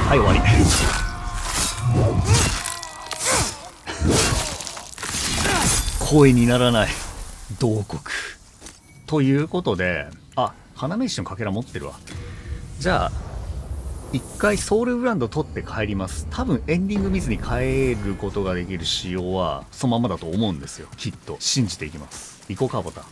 はい、終わり。声にならない慟哭ということで、あ、花芽石のかけら持ってるわ。じゃあ一回ソウルブランド取って帰ります。多分エンディング見ずに帰ることができる仕様はそのままだと思うんですよ。きっと信じていきます。行こうか、ボタン。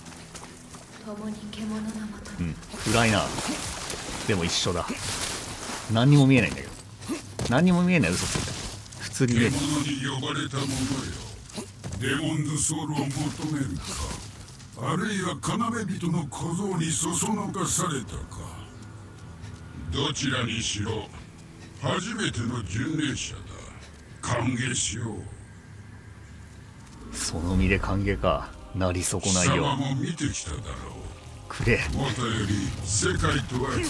うん、暗いな。でも一緒だ。何にも見えないんだけど。何にも見えない。嘘ついた。普通に見える。 獣に呼ばれた者よ、デモンズソウルを求めるか、あるいは要人の小僧にそそのかされたか。どちらにしろ初めての巡礼者だ。歓迎しよう。その身で歓迎か。なり損ないよ。 貴様も見てきただろう。 くれ。 もとより世界とは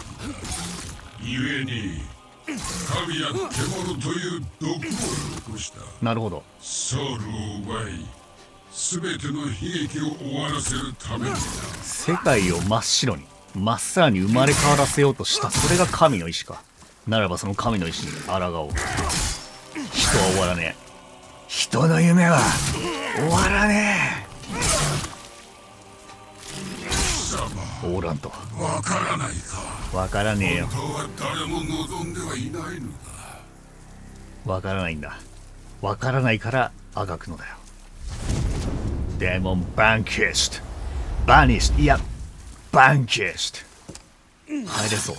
ゆえに神や獣という毒を残した。 なるほど。 ソウルを奪い全ての悲劇を終わらせるためにだ。 世界を真っ白にまっさらに生まれ変わらせようとした。それが神の意志か。ならばその神の意志に抗おう。人は終わらねえ。人の夢は終わらねえ。オーランとわからないか。 わからねえよ。 本当は誰も望んではいないのだ。 わからないんだ。わからないからあがくのだよ。デモンバンキッシュバニッシュ、いやバンキッシュ。入れそう。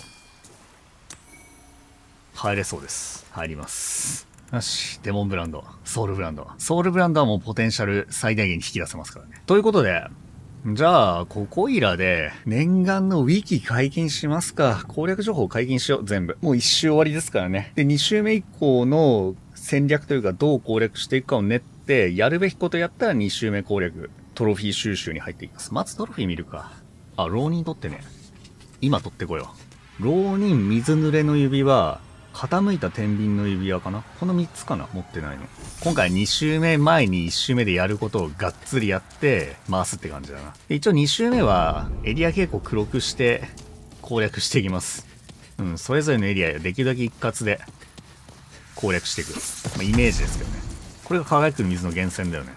入れそうです。入ります。よし、デモンブランド、ソウルブランド。ソウルブランドはもうポテンシャル最大限に引き出せますからね。ということで、じゃあ、ここいらで念願のウィキ解禁しますか。攻略情報解禁しよう、全部。もう1周終わりですからね。で、2周目以降の戦略というか、どう攻略していくかを練って、やるべきことやったら2周目攻略、トロフィー収集に入っていきます。まずトロフィー見るか。あ、浪人取ってね。今取ってこよう。浪人水濡れの指輪、傾いた天秤の指輪かな。この3つかな、持ってないの。今回2周目前に1周目でやることをがっつりやって回すって感じだな。で一応2周目はエリア傾向黒くして攻略していきます。うん、それぞれのエリアできるだけ一括で攻略していく。まあ、イメージですけどね。これが輝く水の源泉だよね。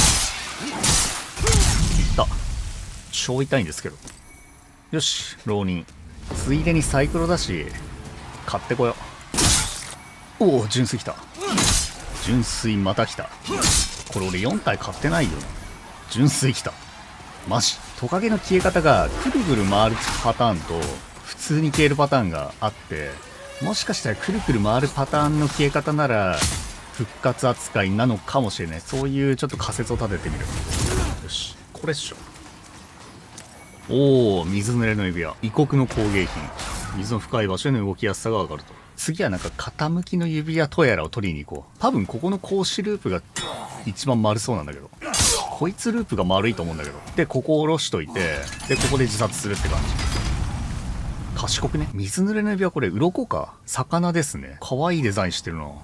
いった。超痛いんですけど。よし、浪人。ついでにサイクロだし、買ってこよう。おお、純粋来た。純粋また来た。これ俺4体買ってないよな。純粋来た。マジ。トカゲの消え方がくるくる回るパターンと普通に消えるパターンがあって、もしかしたらくるくる回るパターンの消え方なら復活扱いなのかもしれない。そういうちょっと仮説を立ててみる。よし、これっしょ。おお、水濡れの指輪。異国の工芸品。水の深い場所への動きやすさが上がると。次はなんか傾きの指輪とやらを取りに行こう。多分ここの格子ループが一番丸そうなんだけど。こいつループが丸いと思うんだけど。で、ここを下ろしといて、で、ここで自殺するって感じ。賢くね。水濡れの指輪これ、鱗か。魚ですね。可愛いデザインしてるな。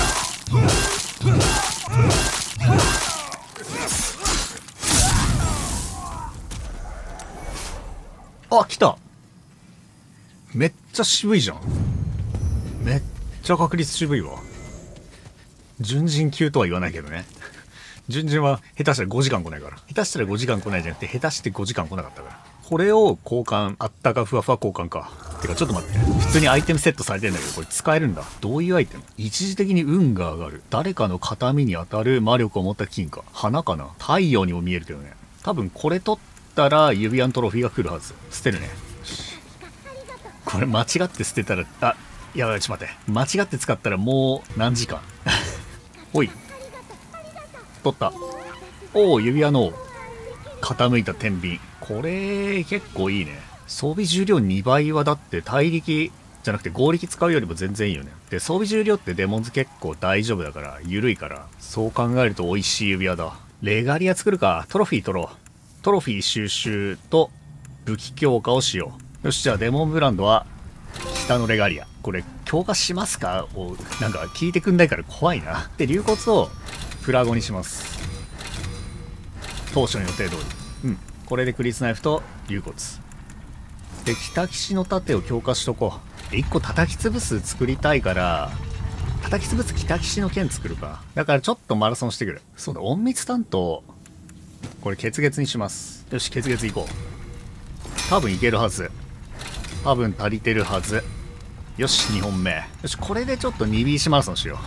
あ、来た。めっちゃ渋いじゃん。めっちゃ確率渋いわ。準人級とは言わないけどね。準人は下手したら5時間来ないから。下手したら5時間来ないじゃなくて、下手して5時間来なかったから。これを交換、あったかふわふわ交換か。てかちょっと待って。普通にアイテムセットされてんだけど、これ使えるんだ。どういうアイテム？一時的に運が上がる。誰かの形見に当たる魔力を持った金貨。花かな？太陽にも見えるけどね。多分これ取ったら指輪のトロフィーが来るはず。捨てるね。これ間違って捨てたら、あ、やばい、ちょっと待って。間違って使ったらもう何時間ほい。取った。おお、指輪の傾いた天秤。これ結構いいね。装備重量2倍はだって大力じゃなくて合力使うよりも全然いいよね。で、装備重量ってデモンズ結構大丈夫だから、緩いから、そう考えると美味しい指輪だ。レガリア作るか。トロフィー取ろう。トロフィー収集と武器強化をしよう。よし、じゃあデモンブランドは北のレガリア。これ強化しますかをなんか聞いてくんないから怖いな。で、竜骨をプラゴにします。当初の予定通り。うん。これでクリスナイフと竜骨。で、北騎士の盾を強化しとこ 1個叩き潰す作りたいから、叩き潰す北騎士の剣作るか。だからちょっとマラソンしてくる。そうだ、隠密担当。これ血月にします。よし、血月行こう。多分いけるはず。多分足りてるはず。よし、2本目。よし、これでちょっと 2BC マラソンしよう。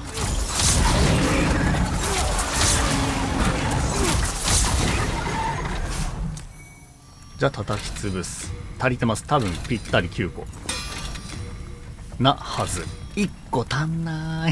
じゃあ叩き潰す。足りてます。多分ぴったり9個なはず。1個足んない。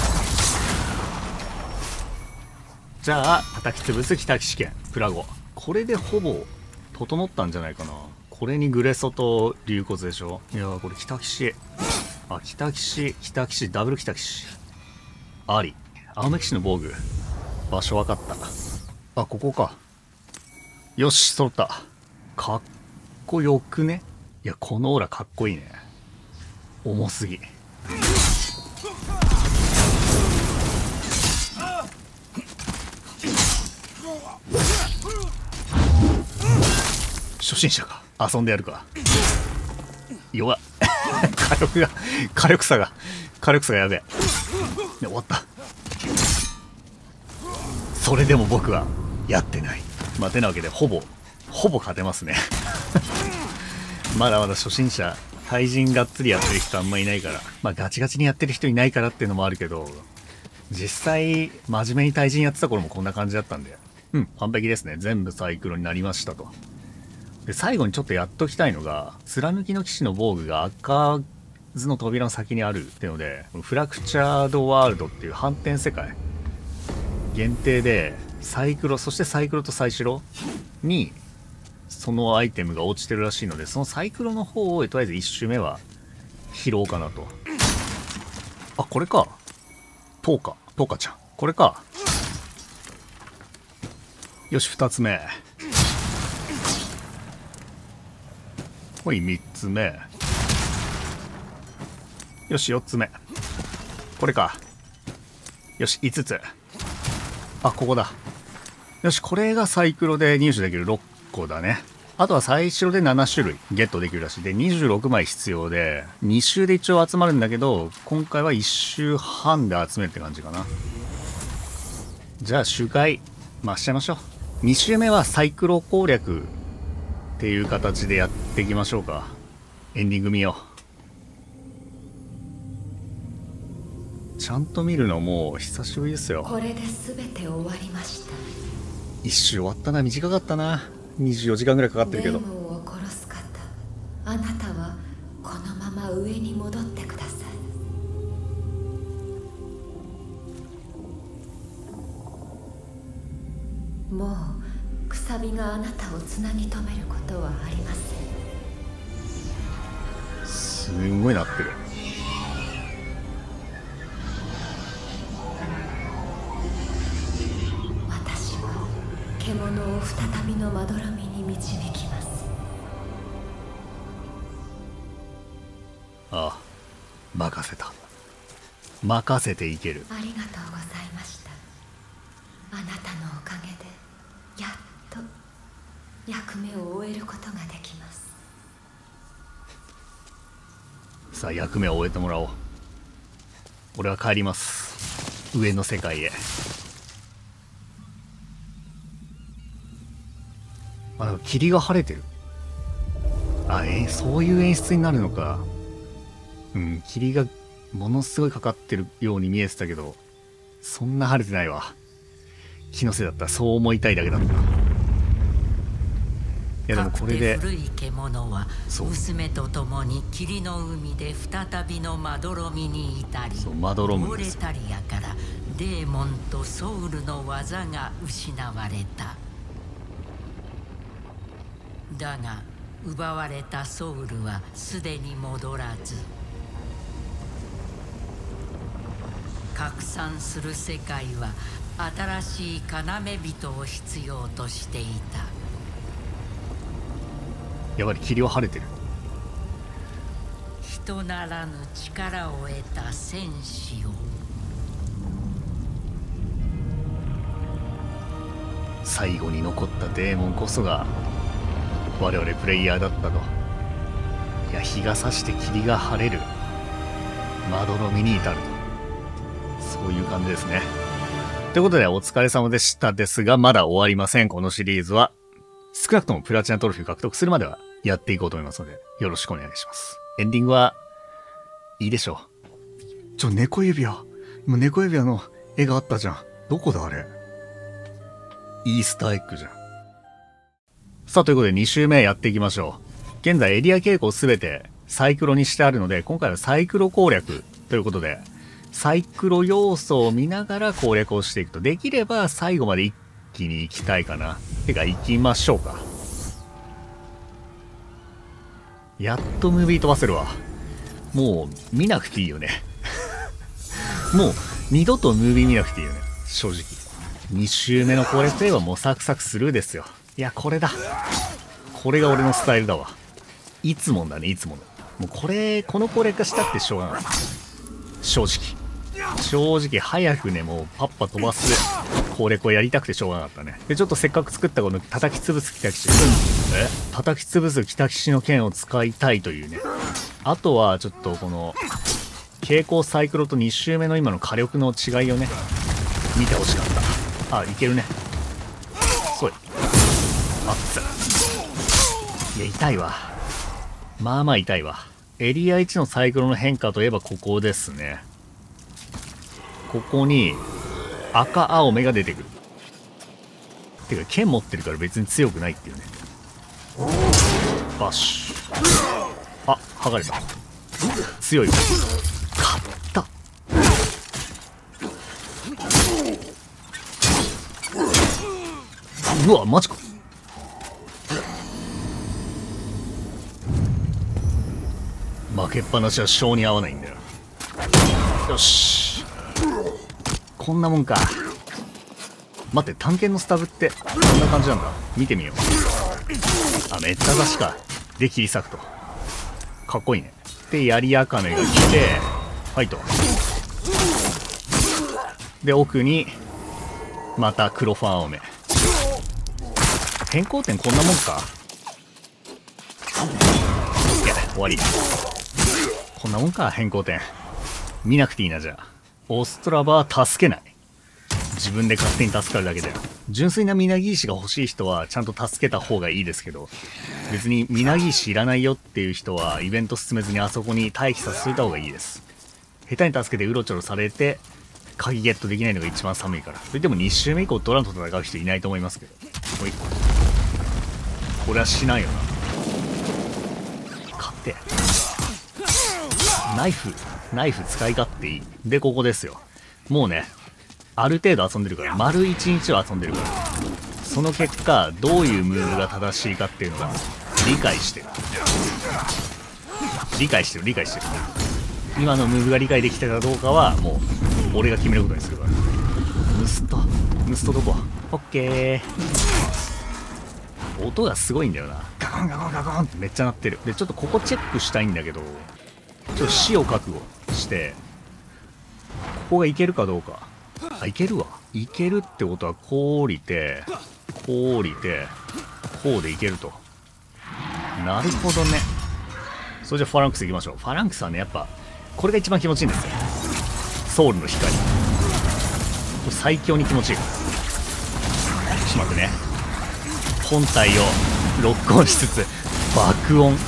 じゃあ叩き潰す北騎士剣プラゴ。これでほぼ整ったんじゃないかな。これにグレソと竜骨でしょ。いやー、これ北騎士、あ、北騎士ダブル北騎士あり。青目騎士の防具場所分かった。あ、ここか。よし、揃った。かっこよくね。いや、このオーラかっこいいね。重すぎ。初心者か。遊んでやるか。弱っ。火力差がやべえ。で、終わった。それでも僕はやってない。まあ、てなわけでほぼ勝てますね。まだまだ初心者、対人がっつりやってる人あんまいないから、まあガチガチにやってる人いないからっていうのもあるけど、実際真面目に対人やってた頃もこんな感じだったんで、完璧ですね。全部サイクロになりましたと。で、最後にちょっとやっときたいのが、貫きの騎士の防具が開かずの扉の先にあるっていうので、フラクチャードワールドっていう反転世界限定で、サイクロ、そしてサイクロとサイシロにそのアイテムが落ちてるらしいので、そのサイクロの方をとりあえず1周目は拾おうかなと。あ、これか。トーカちゃん。これか。よし、2つ目。ほい、3つ目。よし、4つ目。これか。よし、5つ。あ、ここだ。よし、これがサイクロで入手できる6個だね。あとは最初で7種類ゲットできるらしい。で、26枚必要で、2周で一応集まるんだけど、今回は1周半で集めるって感じかな。じゃあ、周回、回しちゃいましょう。2周目はサイクロ攻略っていう形でやっていきましょうか。エンディング見よう。ちゃんと見るのもう久しぶりですよ。 これで全て終わりました。 一周終わったな。短かったな。24時間ぐらいかかってるけど。 デーモンを殺す方、あなたはこのまま上に戻ってください。もうくさびがあなたをつなぎ止めることはありません。 すんごいなってる。 私は獣を再びのまどろみに導きます。 ああ、任せた。任せていける。 ありがとうございました。あなたのおかげでやっと役目を終えることができます。 さあ、役目を終えてもらおう。俺は帰ります。上の世界へ。あ、でも霧が晴れてる。あ、そういう演出になるのか。霧がものすごいかかってるように見えてたけど、そんな晴れてないわ。気のせいだった。そう思いたいだけだった。いや、でもこれで古い獣は娘と共に霧の海で再びのまどろみに至り、 まどろむんオレですよ。 タリアからデーモンとソウルの技が失われた。だが奪われたソウルはすでに戻らず、拡散する世界は新しい要人を必要としていた。 やはり霧は晴れてる。 人ならぬ力を得た戦士を。 最後に残ったデーモンこそが我々プレイヤーだったと。 いや、日が差して霧が晴れる。まどろみに至ると。そういう感じですね。ということで、お疲れ様でしたですが、まだ終わりません。このシリーズは。少なくともプラチナトロフィー獲得するまではやっていこうと思いますので、よろしくお願いします。エンディングはいいでしょう。猫指輪。今猫指輪の絵があったじゃん。どこだあれ。イースターエッグじゃん。さあ、ということで2周目やっていきましょう。現在エリア傾向すべてサイクロにしてあるので、今回はサイクロ攻略ということで、サイクロ要素を見ながら攻略をしていくと、できれば最後まで一気に行きたいかな。てか行きましょうか。やっとムービー飛ばせるわ。もう見なくていいよね。もう二度とムービー見なくていいよね。正直。2周目の攻略といえばもうサクサクスルーですよ。いや、これだ。これが俺のスタイルだわ。いつもんだね、いつもの。もうこの攻略がしたってしょうがない。正直早くね、もうパッパ飛ばす攻略をやりたくてしょうがなかったね。で、ちょっとせっかく作ったこの叩き潰す北岸。叩き潰す北岸の剣を使いたいというね。あとはちょっとこの蛍光サイクロと2周目の今の火力の違いをね、見てほしかった。あ、いけるね。そい。あっつ。いや、痛いわ。まあまあ痛いわ。エリア1のサイクロの変化といえばここですね。ここに赤青目が出てくる。てか剣持ってるから別に強くないっていうね。バッシュ。あ、剥がれた。強いわ。勝った。うわ、マジか。負けっぱなしは性に合わないんだよ。よし。こんなもんか。待って、探検のスタブってこんな感じなんだ。見てみよう。あ、めっちゃ出しか。で、切り裂くと。かっこいいね。で、槍茜が来て、ファイト。で、奥に、また黒ファン青目。変更点こんなもんか。いや、終わり。こんなもんか、変更点。見なくていいな、じゃあ。オストラバは助けない。自分で勝手に助かるだけだよ。純粋なみなぎ石が欲しい人はちゃんと助けた方がいいですけど、別にみなぎ石いらないよっていう人はイベント進めずにあそこに待機させといた方がいいです。下手に助けてうろちょろされて鍵ゲットできないのが一番寒いから。それでも2周目以降ドランと戦う人いないと思いますけど。ほい。これはしないよな。勝って。ナイフ使い勝手いい。で、ここですよ。もうね、ある程度遊んでるから、丸1日は遊んでるから、その結果、どういうムーブが正しいかっていうのが、理解してる。今のムーブが理解できてたかどうかは、もう、俺が決めることにするから。ムストどこ？オッケー。音がすごいんだよな。ガコンガコンガコンってめっちゃ鳴ってる。で、ちょっとここチェックしたいんだけど、ちょっと死を覚悟して、ここがいけるかどうか。あ、いけるわ。いけるってことは、こう降りて、こうでいけると。なるほどね。それじゃファランクス行きましょう。ファランクスはね、やっぱ、これが一番気持ちいいんですよ。ソウルの光。これ最強に気持ちいいから。ちょっと待ってね。本体をロックオンしつつ、爆音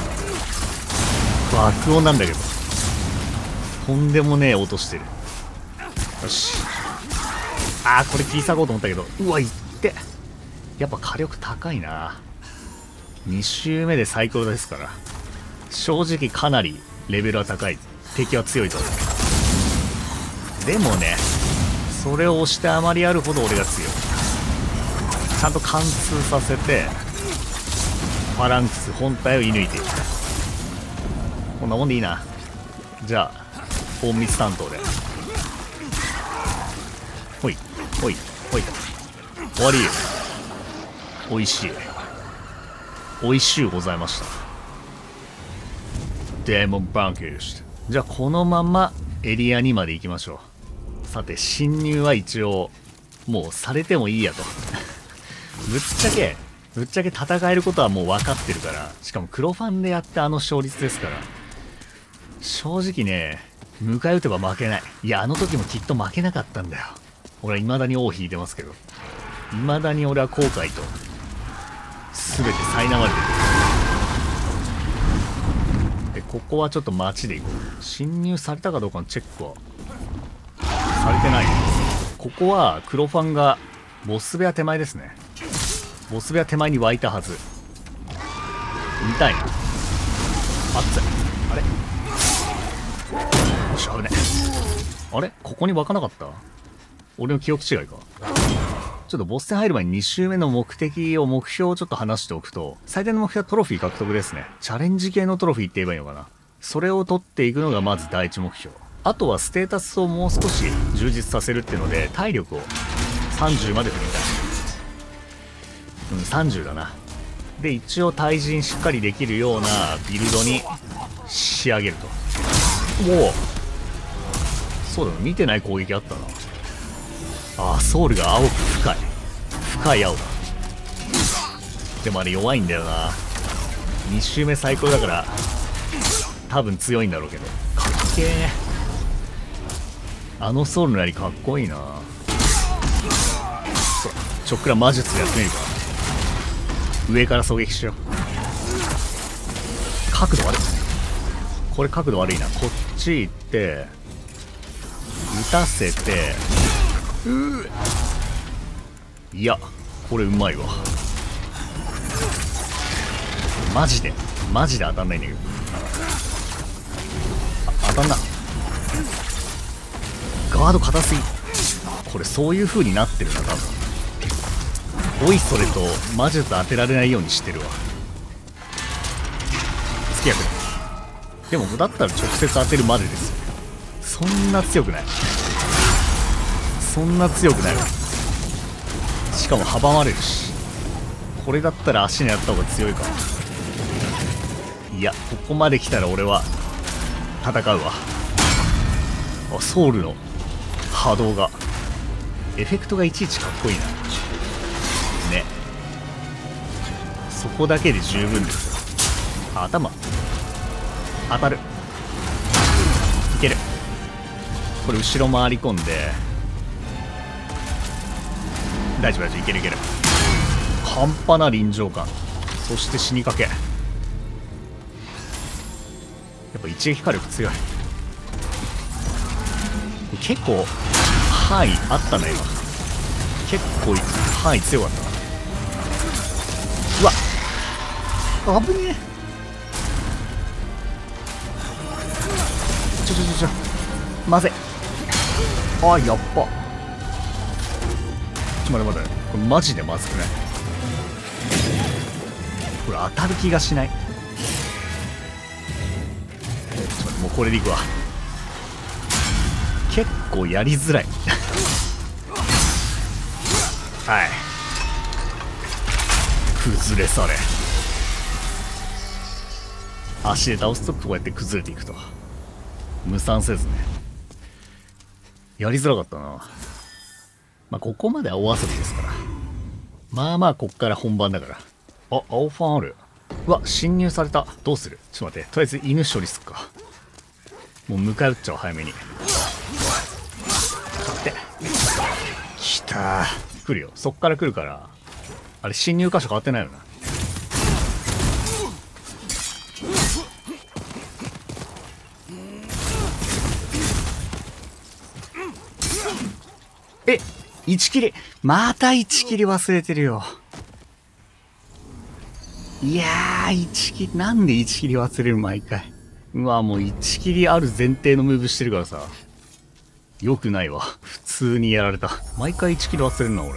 なんだけど。とんでもねえ音してる。よし。あー、これ切り裂こうと思ったけど、うわ、いって。やっぱ火力高いな。2周目で最高ですから。正直かなりレベルは高い。敵は強いと思う。でもね、それを押してあまりあるほど俺が強い。ちゃんと貫通させて、ファランクス本体を射抜いていく。こんなもんでいいな。じゃあ、隠密担当で。ほい、ほい、ほいと。終わり。おいしい。おいしゅうございました。デーモンバンキッシュ。じゃあ、このままエリア2まで行きましょう。さて、侵入は一応、もうされてもいいやと。ぶっちゃけ、 ぶっちゃけ戦えることはもう分かってるから、しかも黒ファンでやってあの勝率ですから、正直ね、迎え撃てば負けない。いや、あの時もきっと負けなかったんだよ。俺は未だに王引いてますけど、未だに俺は後悔と全て苛まれてる。で、ここはちょっと街で行こう。侵入されたかどうかのチェックはされてない。ここは黒ファンがボス部屋手前ですね。ボス部屋手前に湧いたはず。見たいな。あっつい。あれよし、危ねえ。あれここに湧かなかった？俺の記憶違いか。ちょっとボス戦入る前に2周目の目標をちょっと話しておくと、最大の目標はトロフィー獲得ですね。チャレンジ系のトロフィーって言えばいいのかな。それを取っていくのがまず第一目標。あとはステータスをもう少し充実させるっていうので、体力を30まで振りたい。30だな。で、一応対人しっかりできるようなビルドに仕上げると。おお、そうだな、見てない攻撃あったな。ああ、ソウルが青く深い。深い青だ。でもあれ弱いんだよな。2周目最高だから多分強いんだろうけど、かっけえ。あのソウルのやりかっこいいな。ちょっくら魔術やってみるか。上から狙撃しよう。角度悪い。これ角度悪いな。こっち行って撃たせて、いや、これうまいわ。マジで当たんないんだけど。当たんな。ガード硬すぎ。これそういう風になってるな、多分。おいそれと魔術当てられないようにしてるわ。付き合ってる。でもだったら直接当てるまでですよ。そんな強くない。そんな強くないわ。しかも阻まれるし。これだったら足にやった方が強いか。いや、ここまで来たら俺は戦うわ。あ、ソウルの波動が、エフェクトがいちいちかっこいいな。ね。そこだけで十分ですよ。あ、頭当たる。いける。これ後ろ回り込んで、大丈夫大丈夫、いけるいける。半端な臨場感。そして死にかけ。やっぱ一撃火力強い。結構範囲あったね今。結構範囲強かったな。うわっ、危ねえ。まぜ。あ、やっぱ。待って、これマジでまずくない？これ当たる気がしない。もうこれでいくわ。結構やりづらい。はい、崩れされ。足で倒すとこうやって崩れていくと。無賛せずね。やりづらかったな。まあここまではお遊びですから。まあまあこっから本番だから。あ、青ファンある。うわ、侵入された。どうする？ちょっと待って、とりあえず犬処理すっか。もう迎え撃っちゃおう、早めに。勝って。来たー。来るよ。そっから来るから。あれ、侵入箇所変わってないよな。え、1切り。また1切り忘れてるよ。いやー、1切り。なんで1切り忘れる毎回。うわ、もう1切りある前提のムーブしてるからさ。よくないわ。普通にやられた。毎回1切り忘れるな、俺。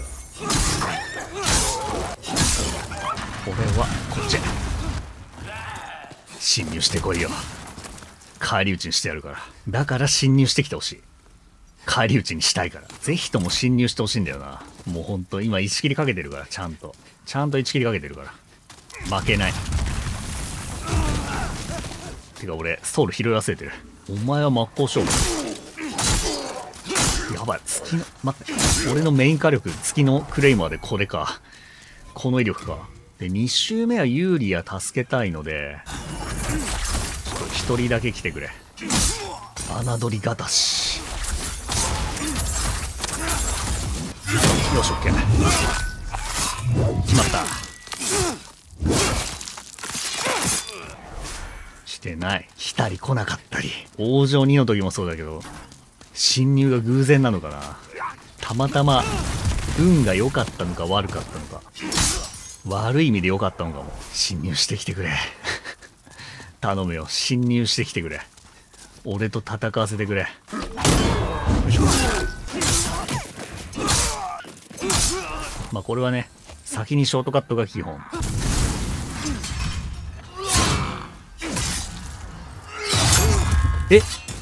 俺は、こっち。侵入してこいよ。返り討ちにしてやるから。だから侵入してきてほしい。返り討ちにしたいから。ぜひとも侵入してほしいんだよな。もうほんと、今1切りかけてるから、ちゃんと1切りかけてるから。負けない。てか俺、ソウル拾い忘れてる。お前は真っ向勝負。やばい、月の、待って。俺のメイン火力、月のクレイマーでこれか。この威力か。 で、2周目はユーリア助けたいので、ちょっと1人だけ来てくれ。侮りがたし。よし、オッケー。決まった。来てない。来たり来なかったり。王城2の時もそうだけど、侵入が偶然なのかな。たまたま運が良かったのか悪かったのか。悪い意味で良かったのかも。侵入してきてくれ。頼むよ、侵入してきてくれ。俺と戦わせてくれ。よいしょ。まあこれはね、先にショートカットが基本。え、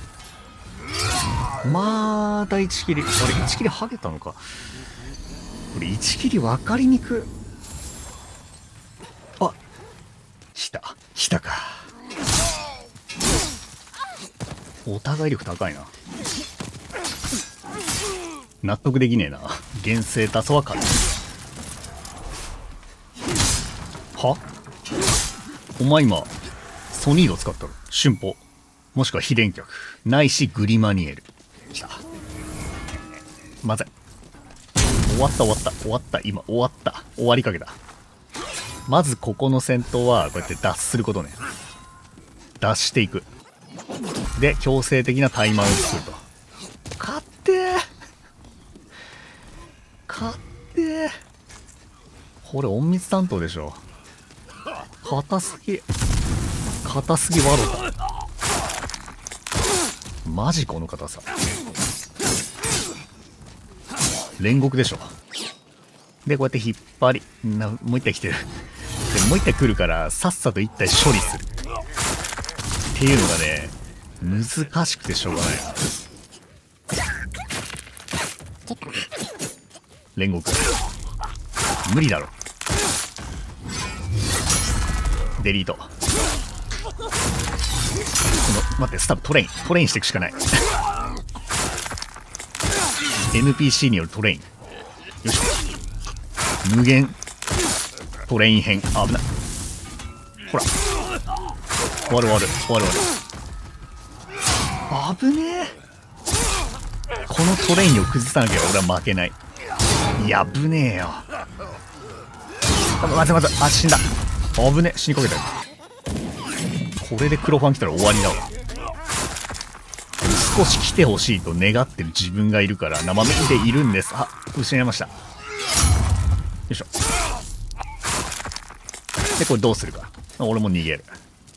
また1切り。あれ、1切りハゲたのか。これ1切り分かりにく。あ、来たか。お互い力高いな。納得できねえな。厳正多素は勝つ。は？お前今ソニード使ったろ。春歩もしくは非電極ないしグリマニエル。来た。まずい。終わった今終わった。終わりかけた。まずここの戦闘はこうやって脱することね。脱していく。で強制的なタイマーを作ると。勝ってー。これ隠密担当でしょ。硬すぎワロタ。マジこの硬さ。煉獄でしょ。でこうやって引っ張りもう一体来てる。でもう一体来るからさっさと一体処理するっていうのがね、難しくてしょうがない。煉獄無理だろ。デリート。待って、スタブトレインしていくしかない。NPC によるトレイン。よいしょ。無限トレイン編。危ない。ほら終わる。危ねえ。このトレインを崩さなきゃ俺は負けない。いや危ねえよ。まずあ、死んだ。危ねえ、死にかけたよ。これで黒ファン来たら終わりだわ。少し来てほしいと願ってる自分がいるから生身でいるんです。あ、失いました。よいしょ。でこれどうするか。俺も逃げる。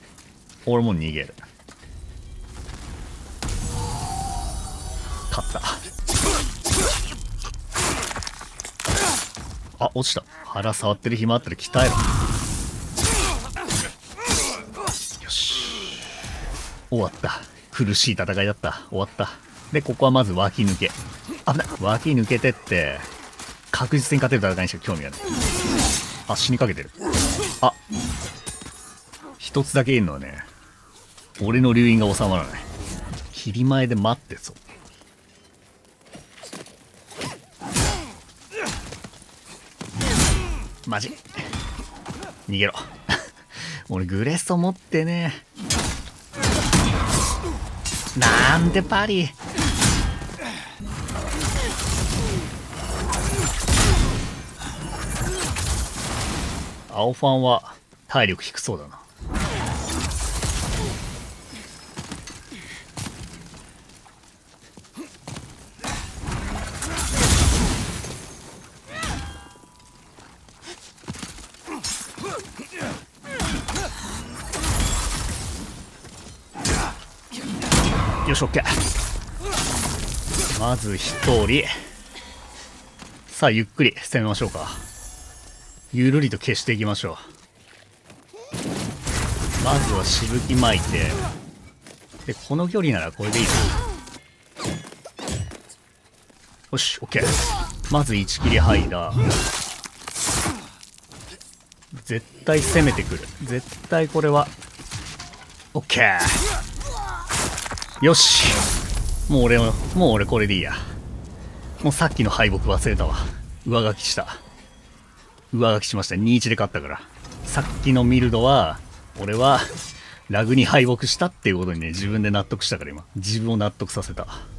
勝った。あ、落ちた。腹触ってる暇あったら鍛えろ。よし。終わった。苦しい戦いだった。終わった。で、ここはまず脇抜け。危ない。脇抜けてって、確実に勝てる戦いにしか興味がない。あ、死にかけてる。あ、一つだけいるのはね、俺の留飲が収まらない。切り前で待ってそう。マジ逃げろ。俺グレスト持ってねえ。なんでパリ。青ファンは体力低そうだな。よし、オッケー。まず一人。さあゆっくり攻めましょうか。ゆるりと消していきましょう。まずはしぶき巻いて、でこの距離ならこれでいいな。よし、オッケー。まず1切りハイダー。絶対攻めてくる。絶対これはオッケー。よし、もう俺これでいいや。もうさっきの敗北忘れたわ。上書きした。 上書きしました。2-1で勝ったから。さっきのミルドは、俺は、ラグに敗北したっていうことにね、自分で納得したから今。自分を納得させた。